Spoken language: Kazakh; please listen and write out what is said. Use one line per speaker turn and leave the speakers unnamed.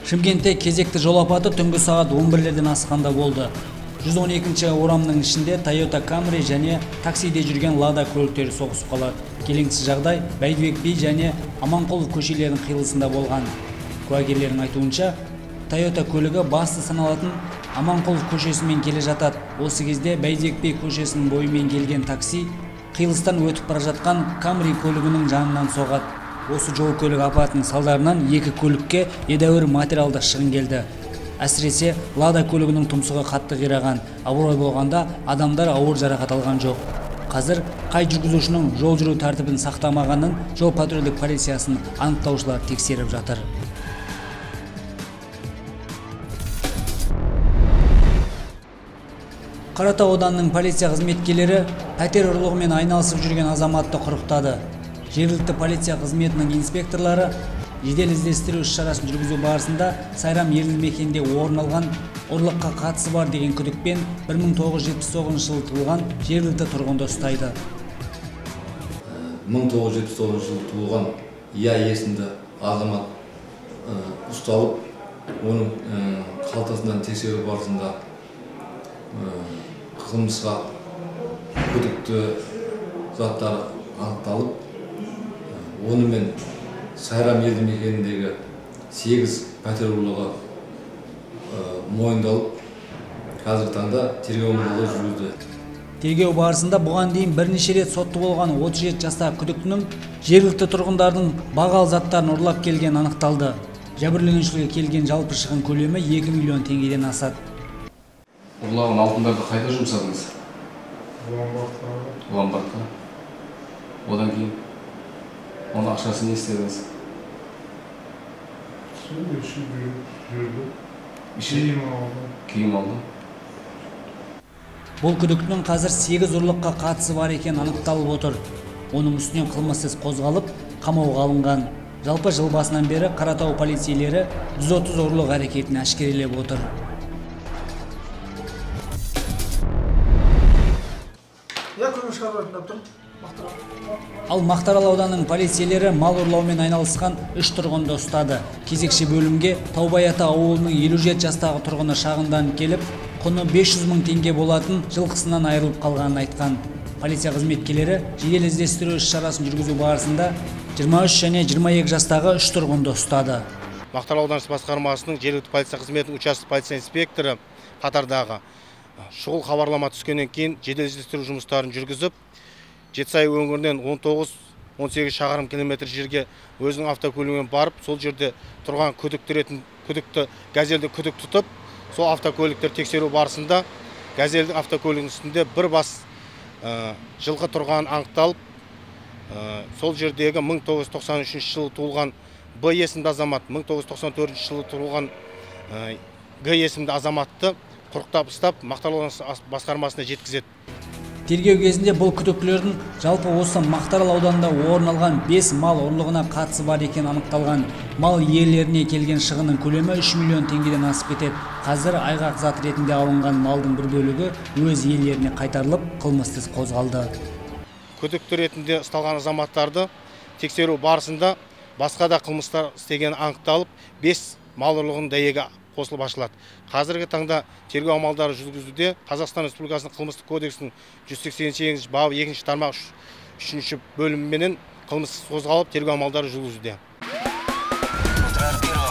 Шымкентте кезекті жол апаты түнгі сағат 11-ден асқанда болды. 112-ші орамның ішінде Toyota Camry және таксиде жүрген Lada көліктері соғысып қалады. Келеңсіз жағдай Бәйдібек би және Аманқұлов көшелерінің қиылысында болған. Куәгерлердің айтуынша, Toyota көлігі басты саналатын Аманқұлов көшесімен келе жатады. Осы кезде Бәйдібек би көшесінің бойымен келген такси қиылыстан өтіп бара жатқан Camry көлігінің жанынан соғады. Осы жол көлік апатының салдарынан екі көлікке едәуір материалдық шығын келді. Әсіресе Lada көлігінің тұмсығы қатты қираған. Абырой болғанда адамдар ауыр жарақат алған жоқ. Қазір қай жүргізушінің жол жүру тәртібін сақтамағанын жол патрульдік полициясын анықтаушылар тексеріп жатыр. Қаратау ауданының полиция қызметкерлері пәтер ұрлығымен айналысып жүрген азаматты құрықтады. Жергілікті полиция қызметінің инспекторлары жедел іздестіру іс-шарасын жүргізу барысында Сайрам елді мекенінде орын алған ұрлыққа қатысы бар деген күдікпен 1979 жылы туылған жергілікті тұрғынды ұстайды.
1979 жылы туылған Я есімді азамат ұсталып, оның қалтасынан тексеру барысында қылмысқа күдікті заттар анықталып, онымен Сайрам елді мекеніндегі 8 пәтер ұрлығы мойындалып, қазіргі таңда тергеу амалдары жүргізілуде.
Тергеу барысында бұған дейін бірнеше рет сотты болған 37 жастағы күдіктінің жергілікті тұрғындардың бағалы заттарын ұрлап келген анықталды. Жәбірленушілерге келген жалпы шығын көлемі 2 миллион теңгеден асады.
Ұрлаған алтындарды қайда жұмсадыңыз? Ломбардқа. Одан кейін оның ақшасын не істедіңіз? Киім алды.
Бұл күдіктінің қазір 8 ұрлыққа қатысы бар екен анықталып отыр. Оның үстінен қылмыс іс қозғалып, қамауға алынған. Жалпы жыл басынан бері Қаратау полицейлері 130 ұрлық әрекетін әшкерелеп отыр. Ал Мақтаарал ауданының полицейлері мал ұрлаумен айналысқан 3 тұрғынды ұстады. Кезекші бөлімге Таубай ата ауылының 57 жастағы тұрғыны шағымданып келіп, құны 500 мың теңге болатын жылқысынан айырылып қалғанын айтқан. Полиция қызметкерлері жедел іздестіру іс-шарасын жүргізу барысында 23 және 22 жастағы 3 тұрғынды ұстады.
Мақтаарал ауданы басқармасының жергілікті полиция қызметінің участок полиция инспекторы қатардағы шұғыл хабарлама түскеннен кейін жедел іздестіру жұмыстарын жүргізіп, Жетісай өңірінен 19-18 шақырым километр жерге өзінің автокөлігімен барып, сол жерде тұрған күдікті газельді күдік тұтып, сол автокөліктер тексеру барысында газельдің автокөлігінің үстінде бір бас жылқы тұрған анықталып, сол жердегі 1993 жылы туылған Б есімді азамат, 1994 жылы туылған Г есімді азаматты құрықтап ұстап, Мақтаарал басқармасына жеткізеді.
Тергеу кезінде бұл күдіктілердің жалпы осы Мақтаарал ауданында орын алған 5 мал ұрлығына қатысы бар екен анықталған. Мал иелеріне келген шығынның көлемі 3 миллион теңгеден асып кетеді. Қазір айғақ зат ретінде алынған малдың бір бөлігі өз иелеріне қайтарылып, қылмыс іс қозғалды.
Күдікті ретінде ұсталған азаматтарды тексеру барысында басқа да қылмыстар істеген анықталып, 5 мал ұрлығының дәйегі қосылып ашылады. Қазіргі таңда тергеу амалдары жүргізуде. Қазақстан Республикасының қылмыстық кодексінің 188 бабы 2 тармақ 3 бөліміменен қылмыс қозғалып, тергеу амалдары жүргізуде.